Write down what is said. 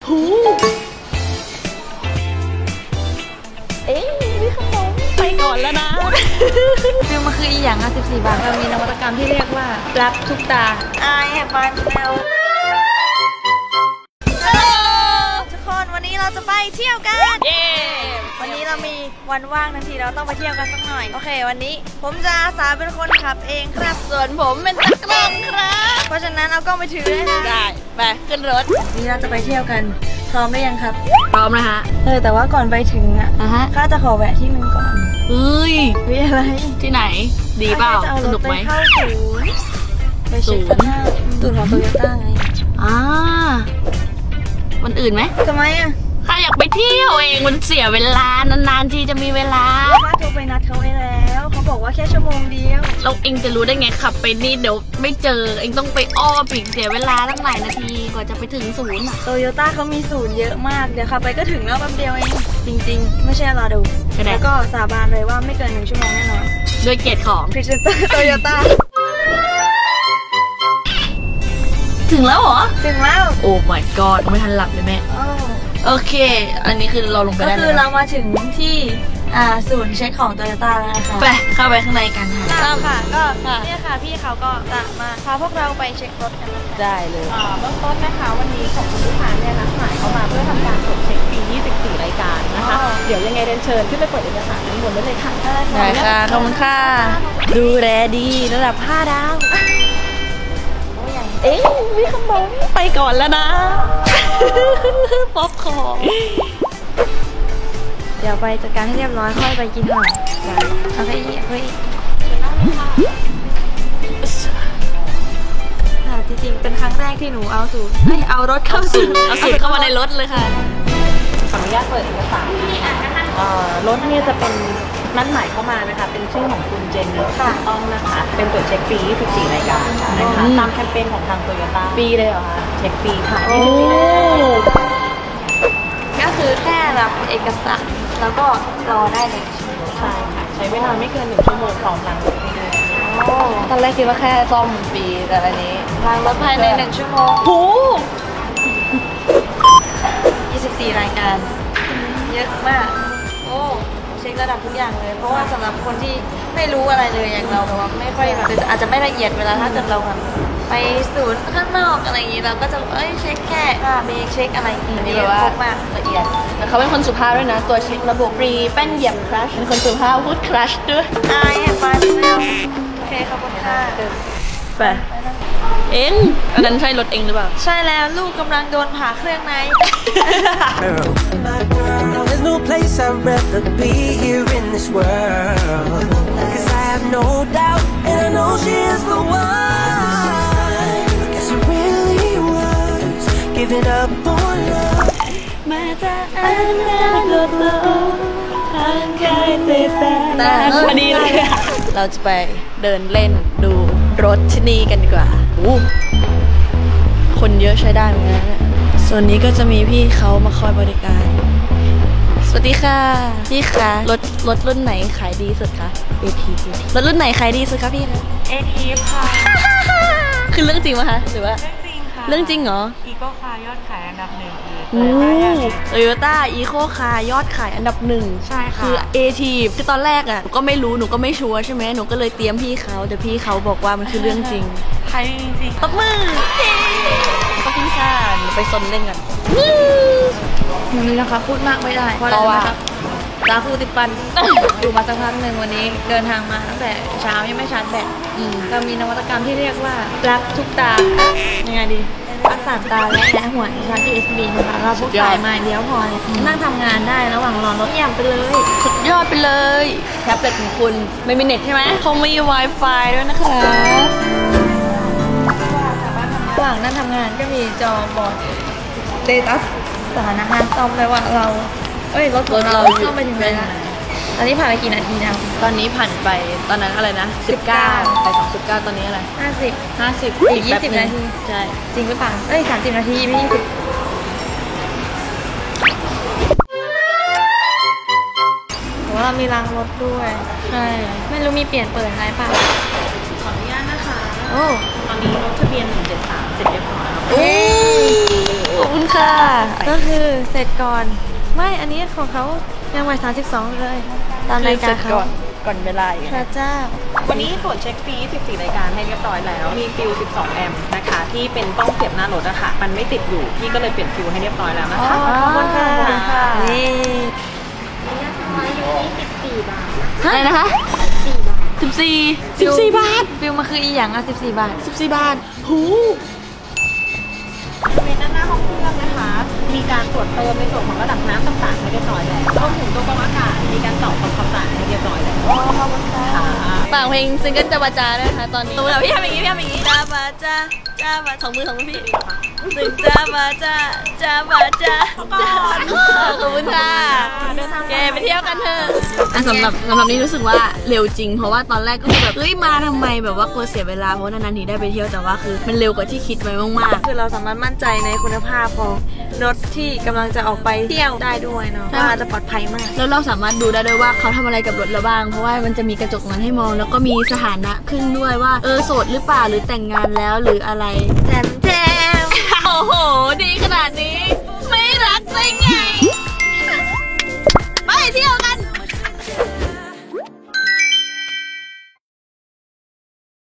หูมีขนมไปก่อนแล้วนะฟิลมันคืออีหยังอ่ะ14 บาทเรามีนวัตกรรมที่เรียกว่ารับทุกตาแอบมาแล้วทุกคนวันนี้เราจะไปเที่ยวกันวันนี้เรามีวันว่างทันทีเราต้องไปเที่ยวกันสักหน่อยโอเควันนี้ผมจะอาสาเป็นคนขับเองครับส่วนผมเป็นตากล้องครับเพราะฉะนั้นเอากล้องไปถือเลยนะได้ไปขึ้นรถนี่เราจะไปเที่ยวกันพร้อมหรือยังครับพร้อมนะฮะแต่ว่าก่อนไปถึงอ่ะข้าจะขอแวะที่นึงก่อนวิอะไรที่ไหนดีเปล่าสนุกไหมเข้าศูนย์ไปเช็คสภาพศูนย์ของโตโยต้าไงวันอื่นไหมทำไมอ่ะข้าอยากไปเที่ยวเองมันเสียเวลานานๆทีจะมีเวลาข้าโทรไปนัดเขาไว้แล้วเขาบอกว่าแค่ชั่วโมงเดียวเราเองจะรู้ได้ไงขับไปนี่เดี๋ยวไม่เจอเองต้องไปอ้อมอีกเสียเวลาตั้งหลายนาทีกว่าจะไปถึงศูนย์โตโยต้าเขามีศูนย์เยอะมากเดี๋ยวขับไปก็ถึงแล้วแป๊บเดียวเองจริงๆไม่ใช่รอดูแล้วก็สาบานเลยว่าไม่เกิน1 ชั่วโมงแน่นอนด้วยเกียรติของพรีเซนเตอร์โตโยต้าถึงแล้วเหรอถึงแล้วโอ้ my god ไม่ทันหลับเลยแม่โอเคอันนี้คือเราลงไปได้ก็คือเรามาถึงที่ศูนย์เช็คของโตโยต้าแล้วนะคะไปเข้าไปข้างในกันค่ะก็เนี่ยค่ะพี่เขาก็จะมาพาพวกเราไปเช็ครถกันได้เลยเบื้องต้นนะคะวันนี้ของคุณลูกค้าเนี่ยนัดหมายเข้ามาเพื่อทำการตรวจเช็คฟรี24 รายการนะคะเดี๋ยวยังไงเรียนเชิญขึ้นไปเปิดเอกสารทั้งหมดได้เลยค่ะได้ค่ะขอบคุณค่ะดูแลดีระดับ5 ดาวมีขนมไปก่อนแล้วนะป๊อปคอร์นเดี๋ยวไปจัดการให้เรียบร้อยค่อยไปกินข้าวเอาไปอีกจริงๆเป็นครั้งแรกที่หนูเอารถเข้าศูนย์เข้ามาในรถเลยค่ะขออนุญาตเปิดเอกสารรถเนี่ยจะเป็นนัดหมายเข้ามานะคะเป็นชื่อของคุณเจนนี่ค่ะต้องนะคะเป็นตรวจเช็คฟรี14 รายการนะคะตามแคมเปญของทางโตโยต้าฟรีเลยเหรอคะเช็คฟรีค่ะ24 รายการก็คือแค่รับเอกสารแล้วก็รอได้เลยใช่ค่ะใช้เวลาไม่เกิน1 ชั่วโมงพร้อมล้างรถให้ด้วยตอนแรกคิดว่าแค่ซ่อมฟรีแต่อันนี้ล้างรถภายใน1 ชั่วโมงโห24 รายการเยอะมากโอ้เช็คระดับทุกอย่างเลยเพราะว่าสำหรับคนที่ไม่รู้อะไรเลยอย่างเราแบบว่าไม่ค่อยแบบอาจจะไม่ละเอียดเวลาถ้าเกิดเราแบบไปศูนย์ข้างนอกอะไรอย่างนี้เราก็จะเช็คแค่เบรกเช็คอะไรอย่างนี้แบบว่ามากละเอียดแต่เขาเป็นคนสุภาพด้วยนะตัวเช็คระบบฟรีแป้นเหยียบครัชเป็นคนสุภาพพูดครัชด้วยแอบไปแล้วโอเคขอบคุณค่ะไปอันนั้นใช่รถเองหรือเปล่าใช่แล้วลูกกำลังโดนผ่าเครื่องใน There's no place I'd rather be here in this world Cause I have no doubt and I know she is the one Guess I really was giving up on love มาจากอันนั้นก็ต้องทางใครแต่พอดีเลยเราจะไปเดินเล่นดูรถที่นี่กันดีกว่าคนเยอะใช้ได้เหมือนกันนะส่วนนี้ก็จะมีพี่เขามาคอยบริการสวัสดีค่ะพี่คะรถรุ่นไหนขายดีสุดคะรถรุ่นไหนขายดีสุดคะพี่คะค่ะคือเรื่องจริงไหมคะหรือว่าเรื่องจริงเหรออีโก้คายอดขายอันดับ1 โตโยต้าอีโคคายอดขายอันดับ1 ใช่ค่ะคือทีคือตอนแรกอ่ะหนูก็ไม่รู้หนูก็ไม่ชัวร์ใช่ไหมหนูก็เลยเตรียมพี่เขาแต่พี่เขาบอกว่ามันคือเรื่องจริงใช่จริงตบมือขอบคุณค่ะหนูไปซนเล่นกันนี่นะคะพูดมากไม่ได้เพราะว่าลาคูติปันอยู่มาสักพักหนึ่งวันนี้เดินทางมาตั้งแต่เช้ายังไม่ชาร์จแบตก็มีนวัตกรรมที่เรียกว่ารับทุกตายังไงดีรักษาตาและหัวชาร์จ USB นะคะเราพกสายมาเดียวพอนั่งทำงานได้ระหว่างรอรถเยี่ยมไปเลยสุดยอดไปเลยแท็บเล็ตของคุณไม่มีเน็ตใช่ไหมเขามี Wi-Fi ด้วยนะคะระหว่างนั่งทำงานก็มีจอบอร์ดเดต้าสถานะงานซ่อมเลยว่าเรารถเราซ่อมไปถึงไหนละตอนนี้ผ่านไปกี่นาทีแล้วตอนนี้ผ่านไปตอนนั้นอะไรนะ19ไป19ตอนนี้อะไร50อีก20 นาทีใช่จริงหรือเปล่า30 นาทีไม่20ว่าเรามีรางรถด้วยใช่ไม่รู้มีเปลี่ยนเปิดอะไรเปล่าขออนุญาตนะคะตอนนี้รถทะเบียน173เสร็จเรียบร้อยแล้วขอบคุณค่ะก็คือเสร็จก่อนไม่อันนี้ของเขายังวัย32เลยตามรายการเขาก่อนเวลาพระเจ้าวันนี้ตรวจเช็คฟรี14รายการให้เรียบร้อยแล้วมีฟิว12แอมป์นะคะที่เป็นกล้องเสียบหน้ารถอะค่ะมันไม่ติดอยู่พี่ก็เลยเปลี่ยนฟิวให้เรียบร้อยแล้วนะคะขอบคุณค่ะนี่อะไรนะคะ14 บาทฟิลมาคืออีหยังอ่ะ14 บาทหูบริเวณด้านหน้าห้องเครื่องนะคะมีการตรวจเติมในส่วนของระดับน้ำต่างๆให้เรียบร้อยแล้วรวมถึงตัวกรองอากาศมีการต่อความสะอาดให้เรียบร้อยแล้วขอบคุณค่ะฝากเพลงซิงเกิลจาบาจาด้วยนะคะตอนนี้พี่ทำอย่างนี้จาบาจาสองมือพี่ตึงจาบาจาขอบคุณค่ะแกไปเที่ยวกันเถอะสำหรับนี้รู้สึกว่าเร็วจริงเพราะว่าตอนแรกก็คือแบบเฮ้ยมาทำไมแบบว่ากลัวเสียเวลาเพราะนานๆทีได้ไปเที่ยวแต่ว่าคือมันเร็วกว่าที่คิดไว้มากๆคือเราสามารถมั่นใจในคุณภาพของรถที่กำลังจะออกไปเที่ยวได้ด้วยเนาะว่าจะปลอดภัยมากแล้วเราสามารถดูได้ด้วยว่าเขาทำอะไรกับรถเราบ้างเพราะว่ามันจะมีกระจกนั้นให้มองแล้วก็มีสถานะขึ้นด้วยว่าโสดหรือเปล่าหรือแต่งงานแล้วหรืออะไรแต่